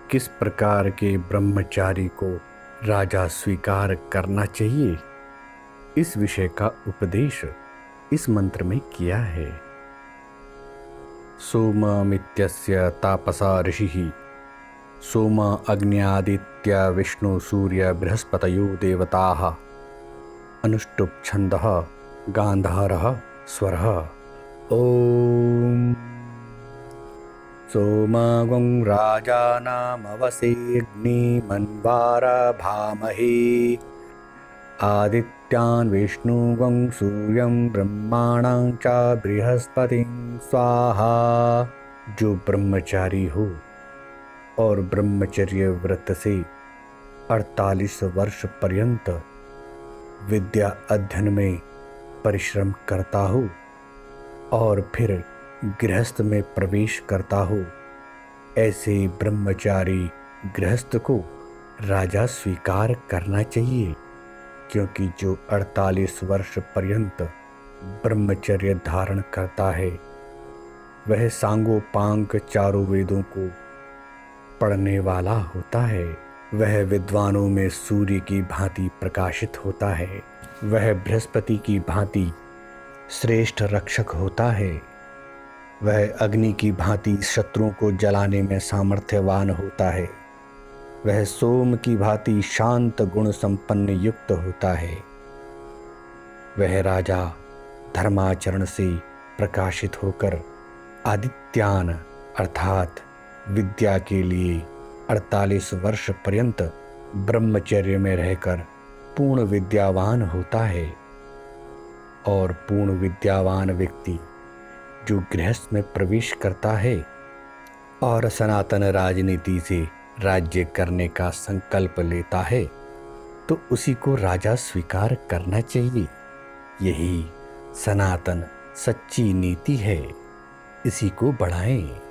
किस प्रकार के ब्रह्मचारी को राजा स्वीकार करना चाहिए, इस विषय का उपदेश इस मंत्र में किया है। सोममित्यस्य तापसा ऋषिः सोम अग्न्यादित्य विष्णु सूर्य बृहस्पतयो देवताः अनुष्टुप् छन्दः गान्धारः स्वरः। ॐ सोमगं राजानामवसेऽग्निमन्वारा भामहे आदित्यान् विष्णुगं सूर्यं ब्रह्माणां च बृहस्पतिं स्वाहा। जो ब्रह्मचारी हो और ब्रह्मचर्य व्रत से 48 वर्ष पर्यंत विद्या अध्ययन में परिश्रम करता हो और फिर गृहस्थ में प्रवेश करता हो, ऐसे ब्रह्मचारी गृहस्थ को राजा स्वीकार करना चाहिए, क्योंकि जो 48 वर्ष पर्यंत ब्रह्मचर्य धारण करता है वह सांगोपांग चारों वेदों को पढ़ने वाला होता है। वह विद्वानों में सूर्य की भांति प्रकाशित होता है। वह बृहस्पति की भांति श्रेष्ठ रक्षक होता है। वह अग्नि की भांति शत्रुओं को जलाने में सामर्थ्यवान होता है। वह सोम की भांति शांत गुण संपन्न युक्त होता है। वह राजा धर्माचरण से प्रकाशित होकर आदित्यान अर्थात विद्या के लिए 48 वर्ष पर्यंत ब्रह्मचर्य में रहकर पूर्ण विद्यावान होता है। और पूर्ण विद्यावान व्यक्ति जो गृहस्थ में प्रवेश करता है और सनातन राजनीति से राज्य करने का संकल्प लेता है, तो उसी को राजा स्वीकार करना चाहिए। यही सनातन सच्ची नीति है। इसी को बढ़ाएं।